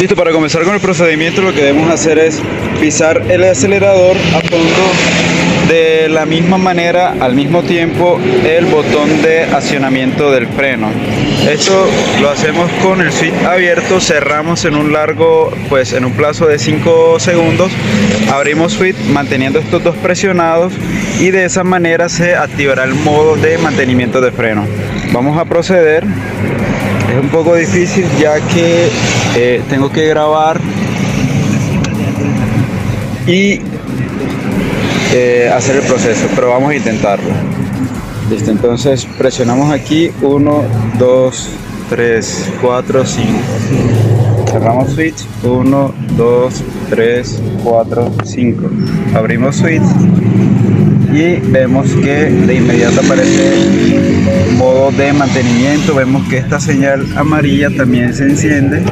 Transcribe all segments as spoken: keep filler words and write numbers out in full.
Listo, para comenzar con el procedimiento lo que debemos hacer es pisar el acelerador a fondo, de la misma manera al mismo tiempo el botón de accionamiento del freno. Esto lo hacemos con el switch abierto, cerramos en un largo, pues en un plazo de cinco segundos, abrimos switch manteniendo estos dos presionados y de esa manera se activará el modo de mantenimiento de freno. Vamos a proceder. Es un poco difícil ya que eh, tengo que grabar y eh, hacer el proceso, pero vamos a intentarlo. Listo, entonces presionamos aquí uno, dos, tres, cuatro, cinco. Cerramos switch, uno, dos, tres, cuatro, cinco. Abrimos switch y vemos que de inmediato aparece modo de mantenimiento. Vemos que esta señal amarilla también se enciende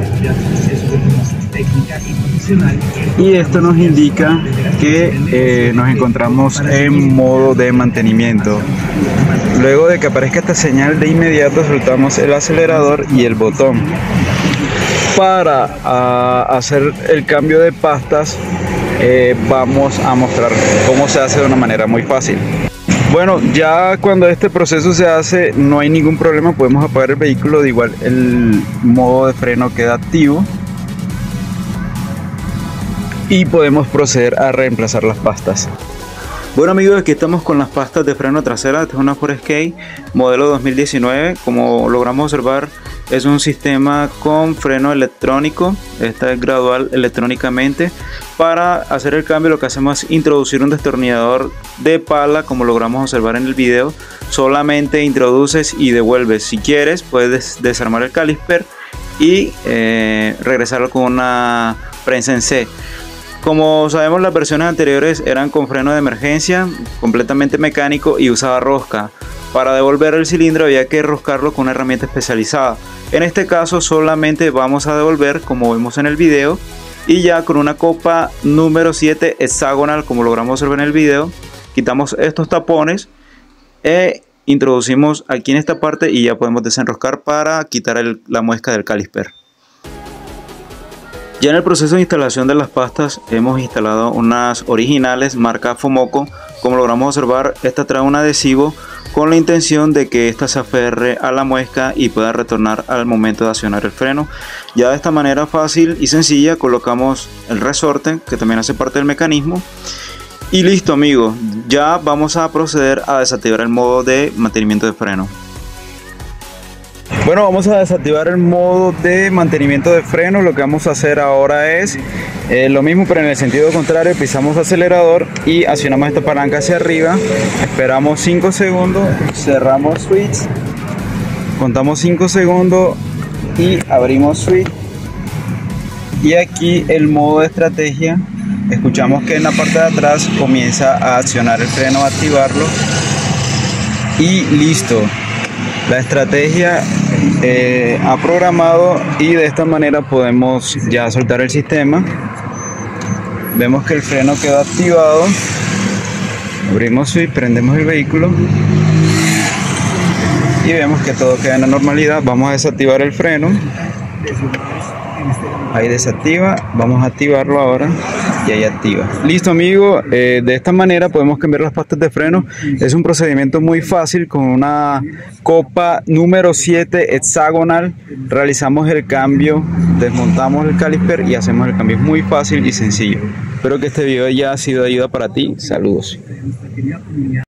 y esto nos indica que eh, nos encontramos en modo de mantenimiento. Luego de que aparezca esta señal, de inmediato soltamos el acelerador y el botón. Para uh, hacer el cambio de pastas, eh, vamos a mostrar cómo se hace de una manera muy fácil. Bueno, ya cuando este proceso se hace no hay ningún problema, podemos apagar el vehículo. De igual el modo de freno queda activo y podemos proceder a reemplazar las pastas. Bueno amigos, aquí estamos con las pastas de freno trasera. Esta es una Ford Escape modelo dos mil diecinueve. Como logramos observar, es un sistema con freno electrónico. Esta es gradual electrónicamente. Para hacer el cambio lo que hacemos es introducir un destornillador de pala, como logramos observar en el video. Solamente introduces y devuelves. Si quieres puedes desarmar el caliper y eh, regresarlo con una prensa en C. Como sabemos, las versiones anteriores eran con freno de emergencia, completamente mecánico y usaba rosca. Para devolver el cilindro había que roscarlo con una herramienta especializada. En este caso solamente vamos a devolver como vemos en el video, y ya con una copa número siete hexagonal, como logramos observar en el video, quitamos estos tapones e introducimos aquí en esta parte y ya podemos desenroscar para quitar el, la muesca del caliper. Ya en el proceso de instalación de las pastas hemos instalado unas originales marca Fomoco. Como logramos observar, esta trae un adhesivo con la intención de que esta se aferre a la muesca y pueda retornar al momento de accionar el freno. Ya de esta manera fácil y sencilla colocamos el resorte, que también hace parte del mecanismo, y listo amigos, ya vamos a proceder a desactivar el modo de mantenimiento de freno. Bueno, vamos a desactivar el modo de mantenimiento de freno. Lo que vamos a hacer ahora es eh, lo mismo, pero en el sentido contrario. Pisamos acelerador y accionamos esta palanca hacia arriba. Esperamos cinco segundos, cerramos switch, contamos cinco segundos y abrimos switch. Y aquí el modo de estrategia, escuchamos que en la parte de atrás comienza a accionar el freno, a activarlo y listo. La estrategia eh, ha programado y de esta manera podemos ya soltar el sistema. Vemos que el freno quedó activado. Abrimos y prendemos el vehículo y vemos que todo queda en la normalidad. Vamos a desactivar el freno. Ahí desactiva, vamos a activarlo ahora y ahí activa. Listo amigo, eh, de esta manera podemos cambiar las pastas de freno. Es un procedimiento muy fácil. Con una copa número siete hexagonal realizamos el cambio, desmontamos el caliper y hacemos el cambio. Es muy fácil y sencillo. Espero que este video haya sido de ayuda para ti. Saludos.